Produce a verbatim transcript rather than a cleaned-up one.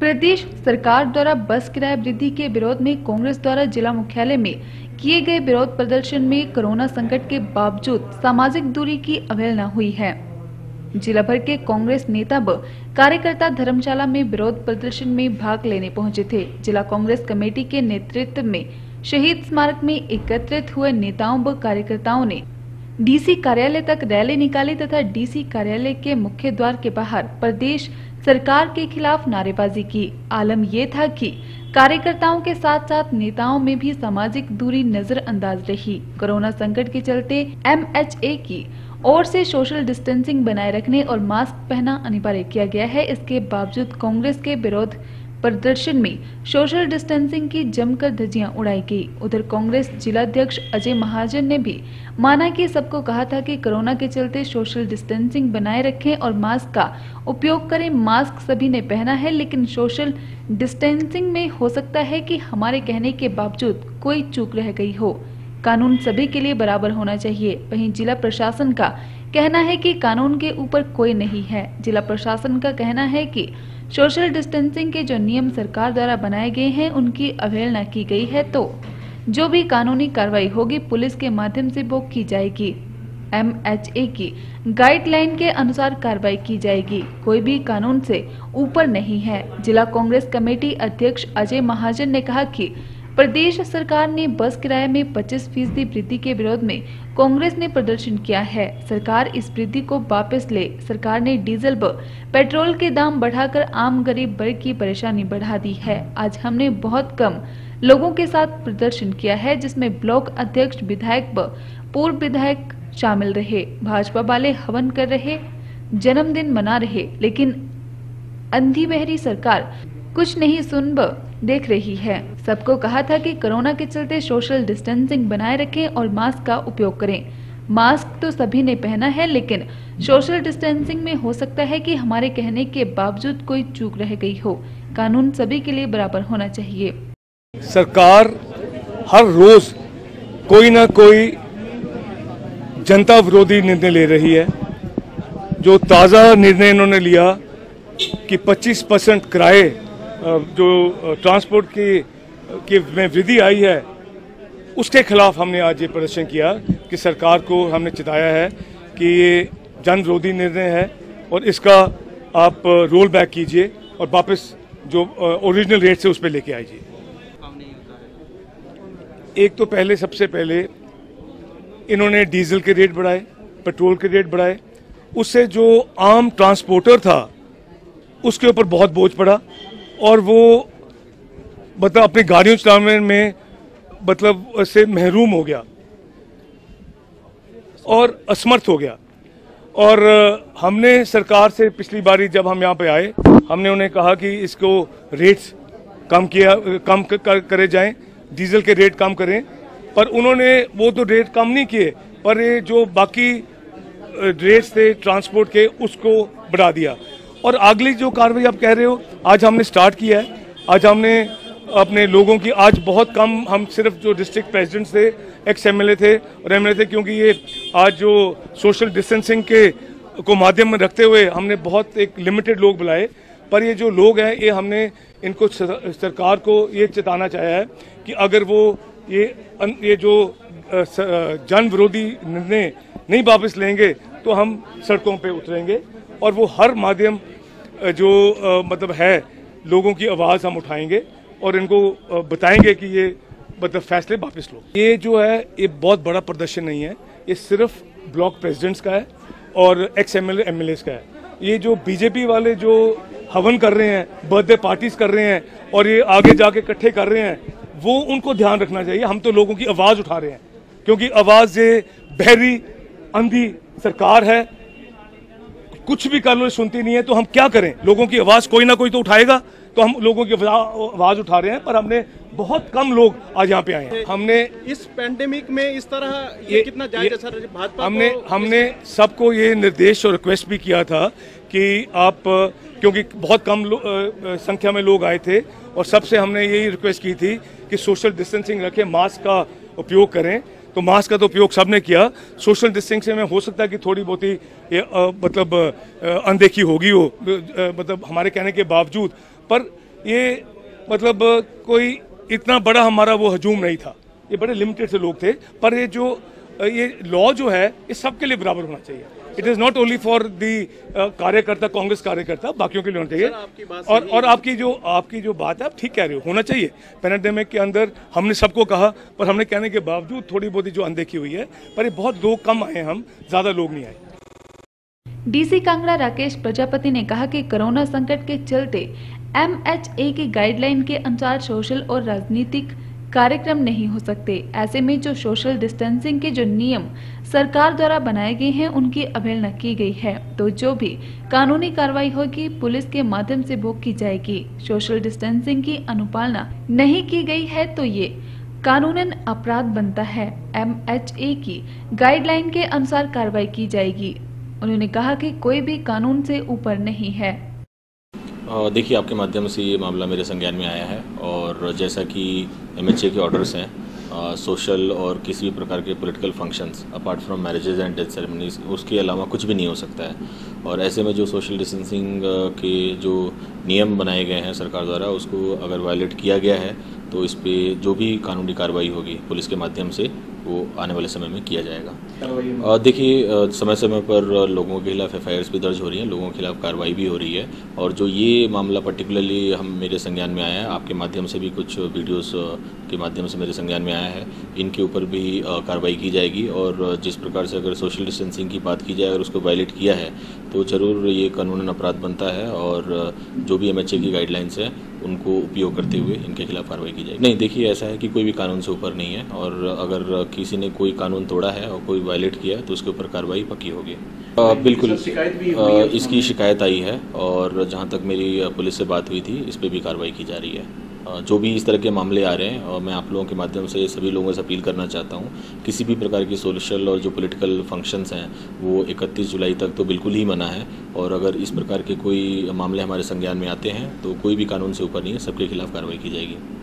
प्रदेश सरकार द्वारा बस किराया वृद्धि के विरोध में कांग्रेस द्वारा जिला मुख्यालय में किए गए विरोध प्रदर्शन में कोरोना संकट के बावजूद सामाजिक दूरी की अवहेलना हुई है। जिला भर के कांग्रेस नेता व कार्यकर्ता धर्मशाला में विरोध प्रदर्शन में भाग लेने पहुंचे थे। जिला कांग्रेस कमेटी के नेतृत्व में शहीद स्मारक में एकत्रित हुए नेताओं व कार्यकर्ताओं ने डीसी कार्यालय तक रैली निकाली तथा डीसी कार्यालय के मुख्य द्वार के बाहर प्रदेश सरकार के खिलाफ नारेबाजी की। आलम ये था कि कार्यकर्ताओं के साथ साथ नेताओं में भी सामाजिक दूरी नजरअंदाज रही। कोरोना संकट के चलते एम एच ए की ओर से सोशल डिस्टेंसिंग बनाए रखने और मास्क पहनना अनिवार्य किया गया है। इसके बावजूद कांग्रेस के विरोध प्रदर्शन में सोशल डिस्टेंसिंग की जमकर धज्जियां उड़ाई गई। उधर कांग्रेस जिलाध्यक्ष अजय महाजन ने भी माना कि सबको कहा था कि कोरोना के चलते सोशल डिस्टेंसिंग बनाए रखें और मास्क का उपयोग करें। मास्क सभी ने पहना है, लेकिन सोशल डिस्टेंसिंग में हो सकता है कि हमारे कहने के बावजूद कोई चूक रह गई हो। कानून सभी के लिए बराबर होना चाहिए। वहीं जिला प्रशासन का कहना है कि कानून के ऊपर कोई नहीं है। जिला प्रशासन का कहना है कि सोशल डिस्टेंसिंग के जो नियम सरकार द्वारा बनाए गए हैं उनकी अवहेलना की गई है, तो जो भी कानूनी कार्रवाई होगी पुलिस के माध्यम से वो की जाएगी। एम एच ए की गाइडलाइन के अनुसार कार्रवाई की जाएगी। कोई भी कानून से ऊपर नहीं है। जिला कांग्रेस कमेटी अध्यक्ष अजय महाजन ने कहा कि प्रदेश सरकार ने बस किराए में पच्चीस फीसदी वृद्धि के विरोध में कांग्रेस ने प्रदर्शन किया है। सरकार इस वृद्धि को वापस ले। सरकार ने डीजल व पेट्रोल के दाम बढ़ाकर आम गरीब वर्ग की परेशानी बढ़ा दी है। आज हमने बहुत कम लोगों के साथ प्रदर्शन किया है, जिसमें ब्लॉक अध्यक्ष, विधायक व पूर्व विधायक शामिल रहे। भाजपा वाले हवन कर रहे, जन्मदिन मना रहे, लेकिन अंधी बहरी सरकार कुछ नहीं सुन व देख रही है। सबको कहा था कि कोरोना के चलते सोशल डिस्टेंसिंग बनाए रखें और मास्क का उपयोग करें। मास्क तो सभी ने पहना है, लेकिन सोशल डिस्टेंसिंग में हो सकता है कि हमारे कहने के बावजूद कोई चूक रह गई हो। कानून सभी के लिए बराबर होना चाहिए। सरकार हर रोज कोई ना कोई जनता विरोधी निर्णय ले रही है। जो ताज़ा निर्णय इन्होंने लिया कि पच्चीस परसेंट किराए जो ट्रांसपोर्ट की, की में वृद्धि आई है, उसके खिलाफ हमने आज ये प्रदर्शन किया कि सरकार को हमने चिताया है कि ये जन विरोधी निर्णय है और इसका आप रोल बैक कीजिए और वापस जो ओरिजिनल रेट से उस पर लेके आइए। एक तो पहले सबसे पहले इन्होंने डीजल के रेट बढ़ाए, पेट्रोल के रेट बढ़ाए, उससे जो आम ट्रांसपोर्टर था उसके ऊपर बहुत बोझ पड़ा और वो मतलब अपनी गाड़ियों चलाने में मतलब से महरूम हो गया और असमर्थ हो गया। और हमने सरकार से पिछली बारी जब हम यहाँ पे आए, हमने उन्हें कहा कि इसको रेट्स कम किया कम कर, करे जाएं, डीजल के रेट कम करें, पर उन्होंने वो तो रेट कम नहीं किए, पर ये जो बाकी रेट्स थे ट्रांसपोर्ट के उसको बढ़ा दिया। और अगली जो कार्रवाई आप कह रहे हो, आज हमने स्टार्ट किया है। आज हमने अपने लोगों की, आज बहुत कम, हम सिर्फ जो डिस्ट्रिक्ट प्रेसिडेंट्स थे, एक्स एमएलए थे और एमएलए थे, क्योंकि ये आज जो सोशल डिस्टेंसिंग के को माध्यम में रखते हुए हमने बहुत एक लिमिटेड लोग बुलाए। पर ये जो लोग हैं, ये हमने इनको सरकार को ये चेताना चाहा है कि अगर वो ये ये जो जन विरोधी निर्णय नहीं वापस लेंगे तो हम सड़कों पे उतरेंगे और वो हर माध्यम जो आ, मतलब है लोगों की आवाज़ हम उठाएंगे और इनको बताएंगे कि ये मतलब फैसले वापस लो। ये जो है ये बहुत बड़ा प्रदर्शन नहीं है, ये सिर्फ ब्लॉक प्रेसिडेंट्स का है और एक्स एमएलए एमएलए का है। ये जो बीजेपी वाले जो हवन कर रहे हैं, बर्थडे पार्टीज कर रहे हैं और ये आगे जाके इकट्ठे कर रहे हैं, वो उनको ध्यान रखना चाहिए। हम तो लोगों की आवाज़ उठा रहे हैं, क्योंकि आवाज़ ये बहरी अंधी सरकार है, कुछ भी कर लो सुनती नहीं है, तो हम क्या करें? लोगों की आवाज़ कोई ना कोई तो उठाएगा, तो हम लोगों की आवाज़ उठा रहे हैं। पर हमने बहुत कम लोग आज यहाँ पे आए हैं। हमने इस पैंडेमिक में इस तरह ये, ये कितना जायज है सर? भाजपा हमने हमने सबको ये निर्देश और रिक्वेस्ट भी किया था कि आप, क्योंकि बहुत कम संख्या में लोग आए थे और सबसे हमने यही रिक्वेस्ट की थी कि सोशल डिस्टेंसिंग रखें, मास्क का उपयोग करें। तो मास्क का तो उपयोग सबने किया। सोशल डिस्टेंसिंग में हो सकता है कि थोड़ी बहुत ही मतलब अनदेखी होगी हो, मतलब हमारे कहने के बावजूद, पर ये मतलब कोई इतना बड़ा हमारा वो हजूम नहीं था, ये बड़े लिमिटेड से लोग थे। पर ये जो ये लॉ जो है ये सबके लिए बराबर होना चाहिए। It is not only for the कार्यकर्ता, कांग्रेस कार्यकर्ता, बाकियों के लिए होना चाहिए। आपकी बात और और आपकी जो आपकी जो बात है आप ठीक कह रहे हो, होना चाहिए। पैंडेमिक के अंदर हमने सबको कहा, पर हमने कहने के बावजूद थोड़ी बहुत जो अनदेखी हुई है, पर ये बहुत लोग कम आए, हम ज़्यादा लोग नहीं आए। डीसी कांगड़ा राकेश प्रजापति ने कहा कि कोरोना संकट के चलते एम एच ए की गाइडलाइन के अनुसार सोशल और राजनीतिक कार्यक्रम नहीं हो सकते। ऐसे में जो सोशल डिस्टेंसिंग के जो नियम सरकार द्वारा बनाए गए हैं उनकी अवहेलना की गई है, तो जो भी कानूनी कार्रवाई होगी पुलिस के माध्यम से वो की जाएगी। सोशल डिस्टेंसिंग की अनुपालना नहीं की गई है तो ये कानूनन अपराध बनता है। एम एच ए की गाइडलाइन के अनुसार कार्रवाई की जाएगी। उन्होंने कहा कि कोई भी कानून से ऊपर नहीं है। देखिए, आपके माध्यम से ये मामला मेरे संज्ञान में आया है और जैसा कि एम एच ए के ऑर्डर्स हैं, सोशल और किसी भी प्रकार के political functions apart from marriages and death ceremonies, उसके अलावा कुछ भी नहीं हो सकता है। और ऐसे में जो सोशल डिस्टेंसिंग के जो नियम बनाए गए हैं सरकार द्वारा, उसको अगर वायलेट किया गया है तो इस पे जो भी कानूनी कार्रवाई होगी पुलिस के माध्यम से वो आने वाले समय में किया जाएगा। देखिए, समय समय पर लोगों के खिलाफ एफ आई आर्स भी दर्ज हो रही हैं, लोगों के खिलाफ कार्रवाई भी हो रही है। और जो ये मामला पर्टिकुलरली हम मेरे संज्ञान में आया है, आपके माध्यम से भी कुछ वीडियोस के माध्यम से मेरे संज्ञान में आया है, इनके ऊपर भी कार्रवाई की जाएगी। और जिस प्रकार से अगर सोशल डिस्टेंसिंग की बात की जाए, अगर उसको वायलेट किया है तो ज़रूर ये कानूनन अपराध बनता है और जो भी एम एच ए की गाइडलाइंस है उनको उपयोग करते हुए इनके खिलाफ कार्रवाई की जाएगी। नहीं, देखिए, ऐसा है कि कोई भी कानून से ऊपर नहीं है और अगर किसी ने कोई कानून तोड़ा है और कोई वायलेट किया है तो उसके ऊपर कार्रवाई पक्की होगी। बिल्कुल, आ, इसकी शिकायत आई है और जहां तक मेरी पुलिस से बात हुई थी, इस पर भी कार्रवाई की जा रही है। आ, जो भी इस तरह के मामले आ रहे हैं, और मैं आप लोगों के माध्यम से सभी लोगों से अपील करना चाहता हूं, किसी भी प्रकार की सोशल और जो पॉलिटिकल फंक्शंस हैं वो इकतीस जुलाई तक तो बिल्कुल ही मना है। और अगर इस प्रकार के कोई मामले हमारे संज्ञान में आते हैं तो कोई भी कानून से ऊपर नहीं है, सबके खिलाफ कार्रवाई की जाएगी।